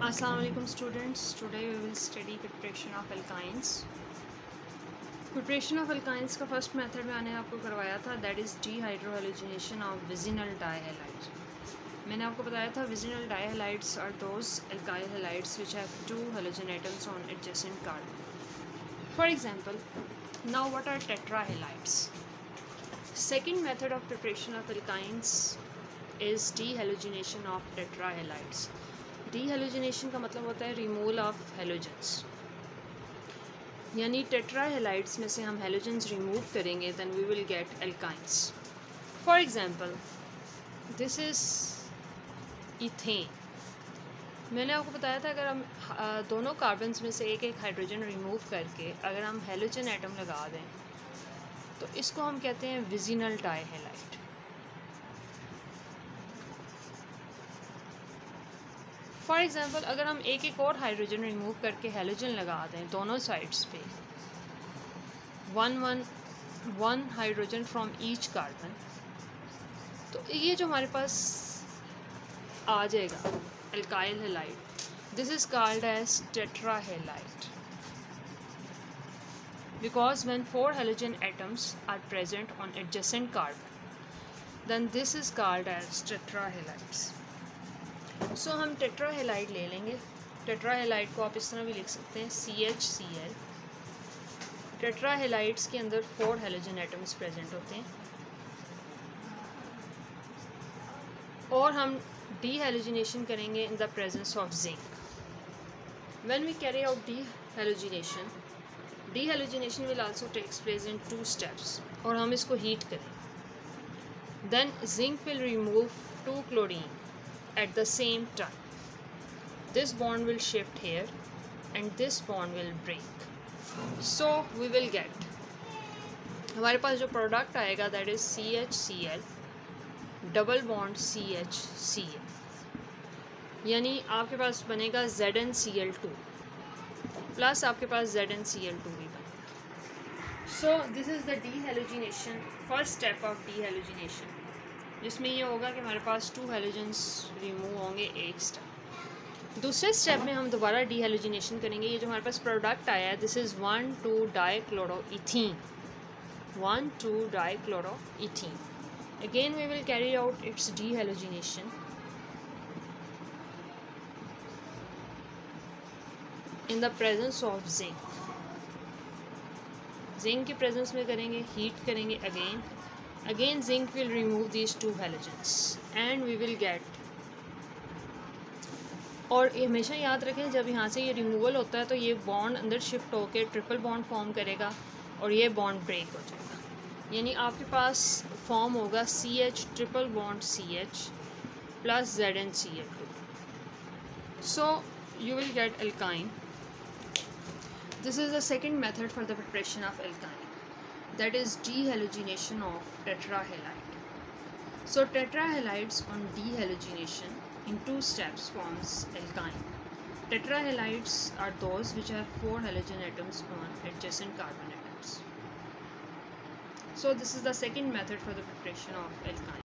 Assalamu alaikum students. Today we will study preparation of alkynes. Preparation of alkynes का first method मैंने आपको करवाया था, that is dehydrohalogenation of vicinal dihalides. मैंने आपको बताया था vicinal dihalides are those alkyl halides which have two halogen atoms on adjacent carbon. For example, now what are tetrahalides? Second method of preparation of alkynes is dehalogenation of tetrahalides. Dehalogenation का मतलब होता है removal of halogens, यानी टेट्राहेलाइड्स में से हम halogens remove करेंगे then we will get alkynes. For example this is ethane. मैंने आपको बताया था अगर हम दोनों कार्बन्स में से एक एक हाइड्रोजन रिमूव करके अगर हम हेलोजन एटम लगा दें तो इसको हम कहते हैं विजिनल डाइहैलाइड. फॉर एग्ज़ाम्पल अगर हम एक एक और हाइड्रोजन रिमूव करके हेलोजन लगा दें दोनों साइड्स पे, one hydrogen from each carbon, तो ये जो हमारे पास आ जाएगा alkyl halide, this is called as tetrahalide because when 4 halogen atoms are present on adjacent carbon then this is called as tetrahalides. So हम टेट्राहेलाइड ले लेंगे. टेट्राहेलाइड को आप इस तरह भी लिख सकते हैं CHCl. टेट्राहेलाइड्स के अंदर 4 हेलोजन एटम्स प्रेजेंट होते हैं और हम डीहेलोजिनेशन करेंगे in the presence of zinc. When we carry out dehalogenation will also takes place in 2 steps और हम इसको हीट करें. Then zinc will remove 2 chlorine at the same time. This bond will shift here and this bond will break. So we will get, हमारे पास जो product आएगा that is CHCl double bond CHCl, यानी आपके पास बनेगा ZnCl2 plus आपके पास ZnCl2 भी बनेगा. So this is the dehalogenation, first step of dehalogenation, जिसमें ये होगा कि हमारे पास 2 हेलोजेंस रिमूव होंगे एक स्टेप. दूसरे स्टेप में हम दोबारा डीहेलोजिनेशन करेंगे. ये जो हमारे पास प्रोडक्ट आया है this is one two dichloroethene. One two dichloroethene. Again we will carry out its dehalogenation in the presence of zinc. Zinc के प्रेजेंस में करेंगे, हीट करेंगे again zinc will remove these 2 halogens and we will get, और ये हमेशा याद रखें जब यहाँ से ये रिमूवल होता है तो ये बॉन्ड अंदर शिफ्ट होकर ट्रिपल बॉन्ड फॉर्म करेगा और ये बॉन्ड ब्रेक हो जाएगा, यानी आपके पास फॉर्म होगा CH triple bond CH plus ZnCl2. So you will get alkyne. This is the second method for the preparation of alkyne, that is dehalogenation of tetrahalide. So tetrahalides on dehalogenation in 2 steps forms alkyne. Tetrahalides are those which have 4 halogen atoms on adjacent carbon atoms. So this is the second method for the preparation of alkyne.